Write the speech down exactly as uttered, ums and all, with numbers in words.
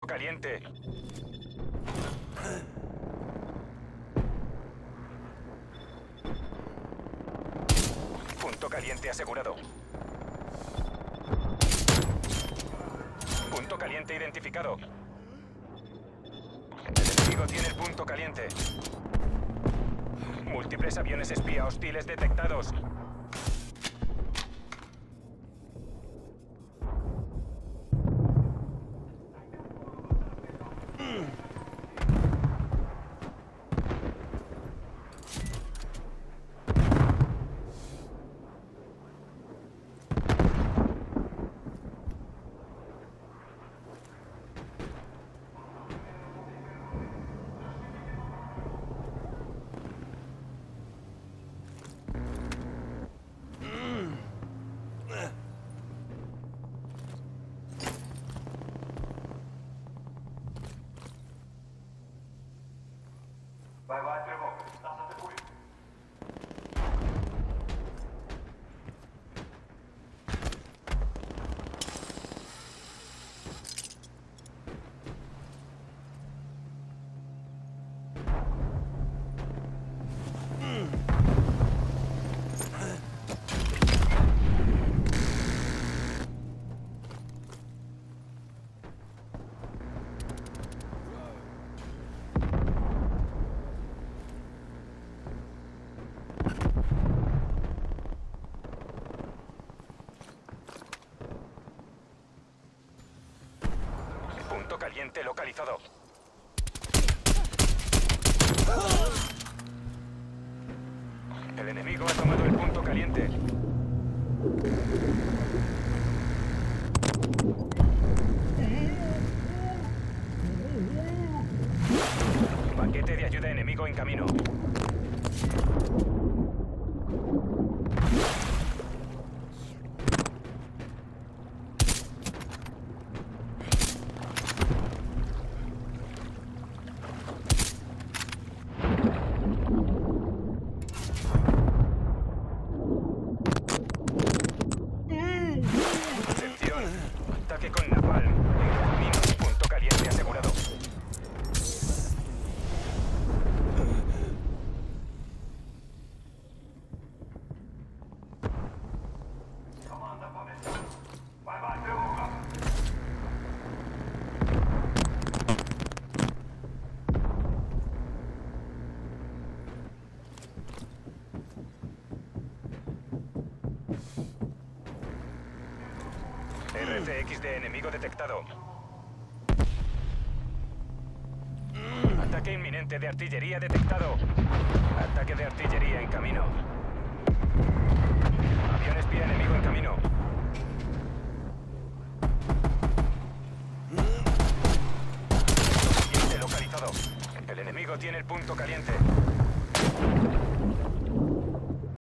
Caliente. Punto caliente asegurado. Punto caliente identificado. El enemigo tiene el punto caliente. Múltiples aviones espía hostiles detectados. Бойовая тревога. Нас атакуют. Punto caliente localizado. El enemigo ha tomado el punto caliente. Paquete de ayuda enemigo en camino. Ataque con napalm. En camino. Punto caliente asegurado. Команда по местам. Бойовая тревога. R T X de enemigo detectado. Ataque inminente de artillería detectado. Ataque de artillería en camino. Avión espía enemigo en camino. Punto caliente localizado. El enemigo tiene el punto caliente.